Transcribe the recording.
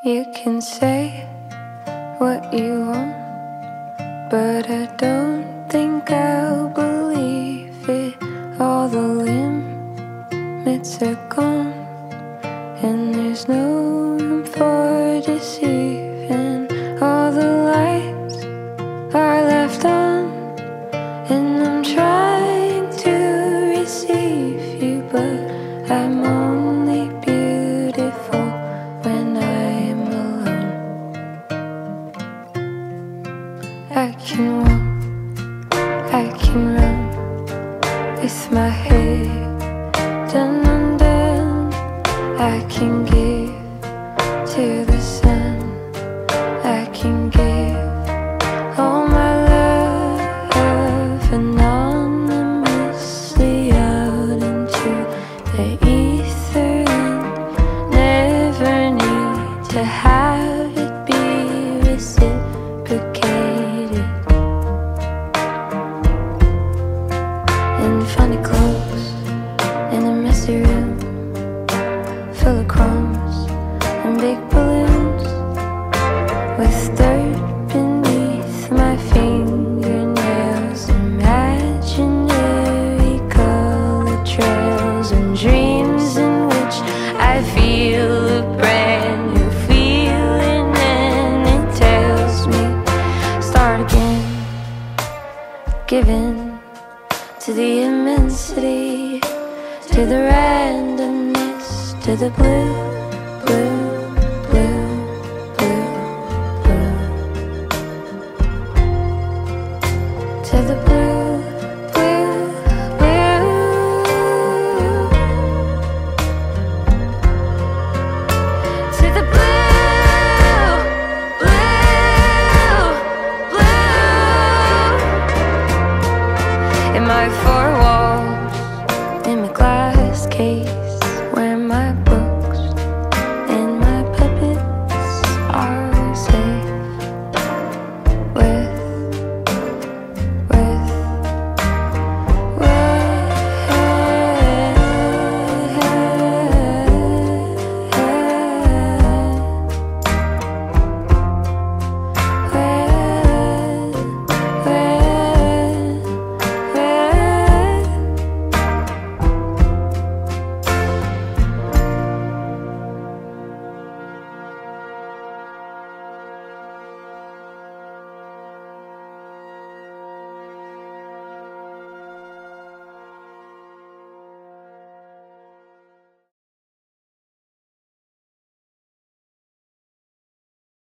You can say what you want, but I don't think I'll believe it. All the limits are gone, and there's no room for deceiving. All the lights are left on, and I'm trying to receive you, but I'm only beautiful when I'm alone. I can walk, I can run with my head done undone. I can give to the sun, I can give all my love anonymously out into the ether, and never need to have it be reciprocated. In funny clothes, in a messy room full of crumbs and big balloons, with dirt beneath my fingernails, imaginary color trails, and dreams in which I feel a brand new feeling, and it tells me start again, giving to the immensity, to the randomness, to the blue, blue, blue, blue, blue, to the blue, blue, blue, to the blue, blue, blue. In my